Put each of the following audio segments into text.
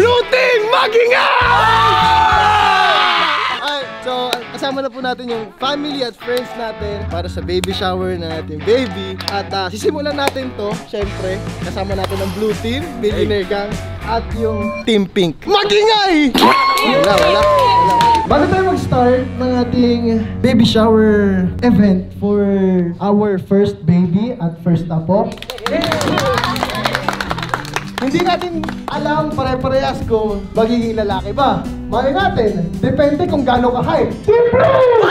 Blue Team, mag-ingay! So, kasama na po natin yung family at friends natin para sa baby shower na natin baby. At sisimulan natin to, syempre, kasama natin ang Blue Team, BillionaireGang, at yung Team Pink. Mag-ingay! Wala. Bago tayo mag-start ng ating baby shower event for our first baby at first apo. Hindi natin alam pare-parehas kung magiging lalaki ba. Mali natin, depende kung gaano ka-hype. Team Blue!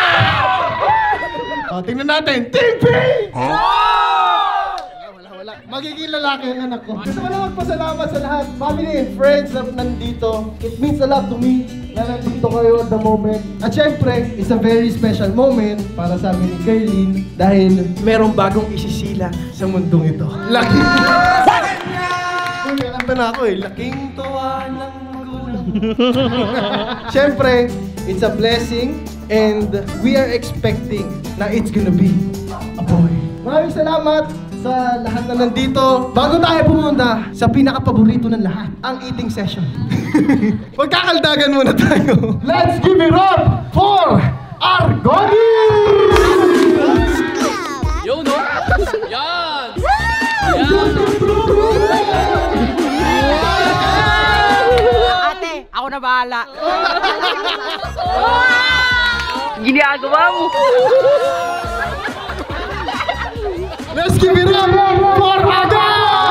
Tingnan natin, Team Pink! Wala. Magiging lalaki ang anak ko. Gusto ko lang magpasalamat sa lahat, family and friends na nandito. It means a lot to me na nandito kayo at the moment. At syempre, it's a very special moment para sa amin ni Kerlin dahil merong bagong isisila sa mundong ito. Lucky! Kanta na ako laking tuwa ng magulang. Siyempre, it's a blessing and we are expecting na it's gonna be a boy. Maraming salamat sa lahat na nandito. Bago tayo pumunta sa pinaka-paborito ng lahat, ang eating session. Magkakaldagan muna tayo. Let's give it up for Argoni! Yo, no? Yan! Ate, ako na bahala. Ginagawa mo. Let's give it up for Aga!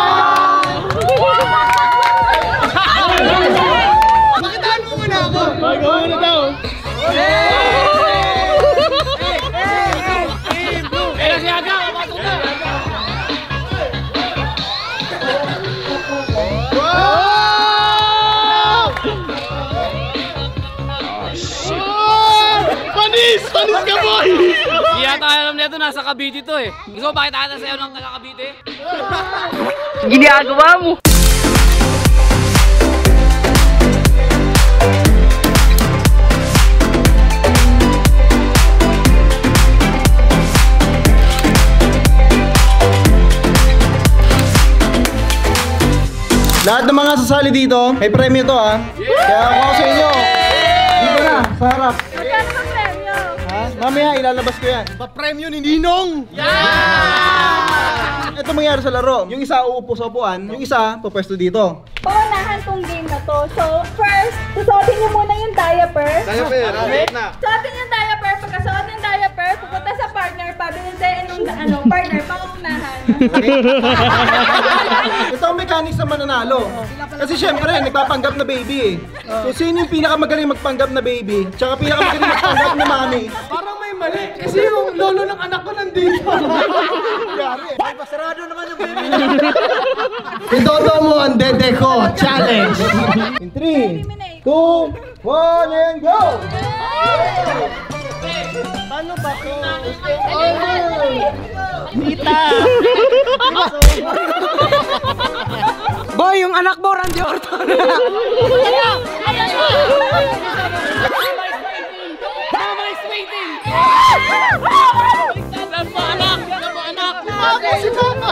Pakitaan mo muna ako. Magawa na daw. Si Aga, kapasok na! Panis ka boy! Hindi yata alam nito, nasa Cavite to eh. Gusto mo pakita natin sa'yo ng taga-Cavite? Ginagawa mo. Lahat ng mga sasali dito, may premyo to ha. Kaya ako sa inyo. Dito na, sa harap. Magkano ang premyo? Ha? Mamaya ilalabas ko yan. Pa-premyo ni Ninong! Ito mangyari sa laro. Yung isa uupo sa upuan, yung isa pupwesto dito. Paunahan tong game na to. So, first, susuotin niyo muna yung diaper. Diaper, wait na. Suotin yung diaper. Pagkasuot ng diaper, pupunta sa partner, pabilintayin ng partner, pangunahan. Ito ang mechanics na mananalo. Kasi syempre, nagpapanggap na baby eh. So sino yung pinakamagaling magpanggap na baby? Tsaka pinakamagaling magpanggap na mami? Parang may mali. Kasi yung lolo ng anak ko nandito. Yari. Ay, pasarado naman yung baby. Itoto mo ang dede ko. Challenge. In 3, 2, 1, and go! Paano ba to? Tita! Boy, yung anak mo, Randy Orton. Mama is waiting! Lama anak! Okay, si Mama!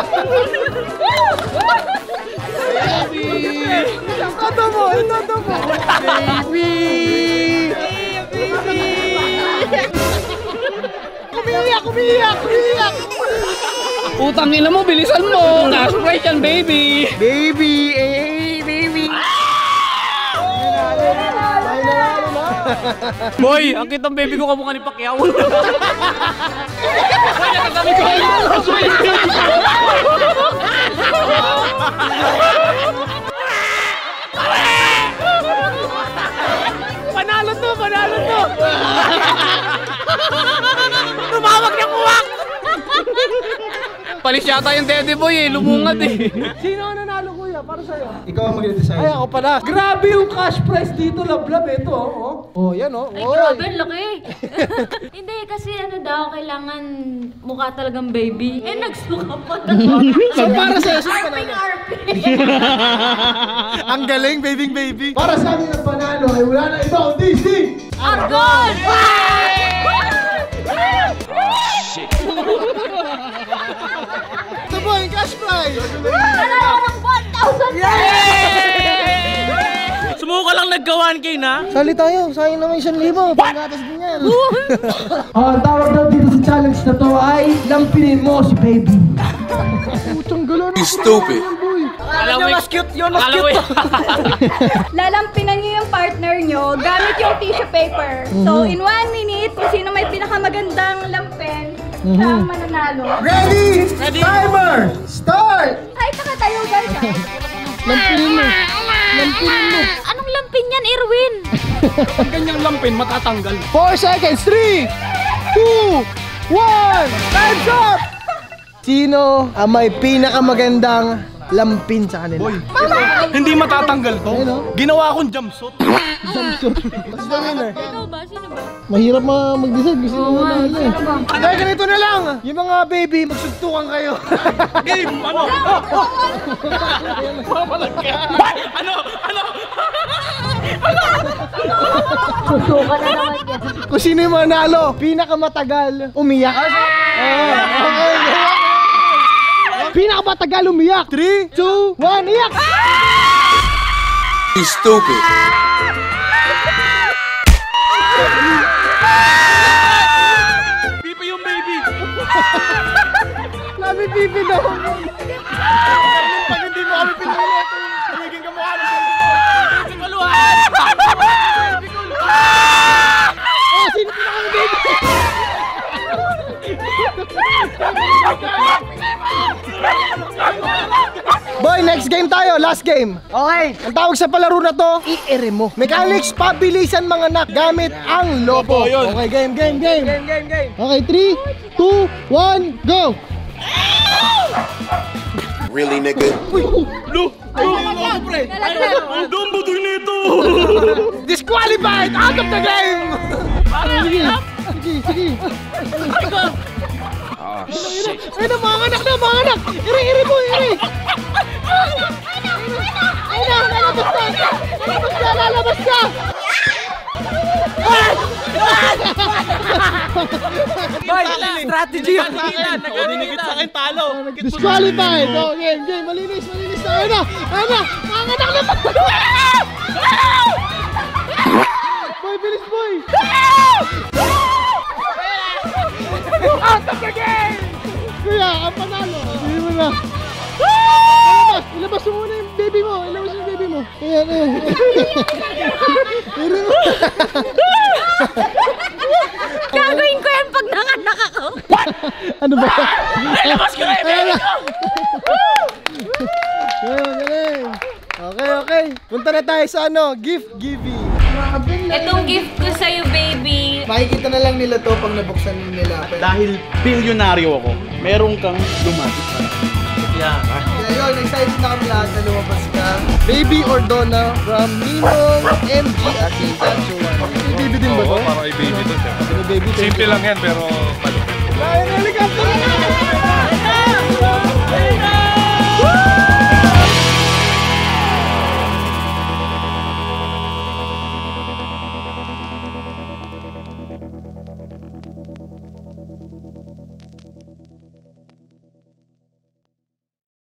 Baby! Itoto mo! Baby! Umiiyak! Utang ina mo, bilisan mo! Cash prize yan, baby! Baby! Boy, ang kitang baby ko kamukha ni Pacquiao. Boy, nakasabi ko! Panalo to! Tumawag na kuwak! Palis yata yung dede boy eh, lumungad eh. Sino ang nanalo kuya? Para sa'yo? Ikaw ang mag-design. Ay, ako pala. Grabe yung cash prize dito, lablab ito oh. Oh, yan oh. Ay, grabe, laki. Hindi, kasi ano daw, kailangan mukha talagang baby. Eh, nagsuka pa na. So para sa'yo, sino Arping, panalo? arping. Ang galing, baby. Para sa amin ang panalo ay wala na iba ang DC! Argon! Ito po yung cash prize! Nanalo ng 1,000! Yay! nagka-1K na? Sali tayo, sayang naman 1,000. Panggatas din yan. Ang tawag daw dito sa challenge na to ay lampinin mo si baby. Putang gala na. Stupid. Alam mo, mas cute yun, mas cute. Lalampinan nyo yung partner nyo gamit yung tissue paper. So, in 1 minute, kung sino may pinakamagandang lampin, siya ang mananalo. Ready? Timer! Start! Kahit nakatayo guys ha. Lampinin mo. Lampinin mo. Anong lampin yan, Erwin? Ang ganyang lampin, matatanggal. 4 seconds. 3, 2, 1. Time's up! Sino ang may pinakamagandang lampin sa kanila? Boy, hindi matatanggal to. Ayun, oh. Ginawa akong jumpsuit. What's the winner? Ikaw ba? Sino ba? Mahirap mag-decide. Gusto mo na eh. Kaya ganito na lang. Yung mga baby, magsugtukan kayo. Game! Ano? Mamalag ka! Ano? Susuka na naman yan. Kung sino yung manalo, pinakamatagal umiyak. Okay. Pinakamatagal umiyak. 3, 2, 1, iyak! You stupid. Pipi yung baby! Labi pipi daw. Pag hindi mo kami pinuli, magiging kamukha ng baby ko. Kaluhan! Oh, sino pinakababy? Boy, next game tayo. Last game. Okay! Ang tawag sa palaro na to, i-ere mo. Mechanics, pabilisan mga anak gamit ang lobo. Okay, game. Game! Okay, 3, 2, 1, go! Really, nigga? Ang dumbo din nito! Disqualified! Out of the game! Sige. Oh, shit. Ayun na, mga anak! Ere mo! Ayun na, lalabas ka! Boy, strategy yun! Dinigit sa akin, talo! Disqualified! Oh, game! Malinis na! Ayun na! Mga anak na! Boy, bilis boy! Out of the game! Kuya, ang panalo! Hindi mo na! Ilabas mo muna yung baby mo! Ayan. Gagawin ko yan pag nanganak ako. Ano ba? Ilabas ko na yung baby ko! Galing! Okay. Punta na tayo sa gift giving. Itong gift ko sa'yo, baby. Makikita na lang nila to pag nabuksan nila. Dahil bilyonaryo ako, meron kang lumapit sa akin. Kaya yun, excited na kami lahat na lumabas ka. Baby or Donna from Ninong, MG at Sancho 1. May baby din ba to? Oo, parang ay baby to siya. May baby to. Simple lang yan pero malupit. Ay, helicopter na!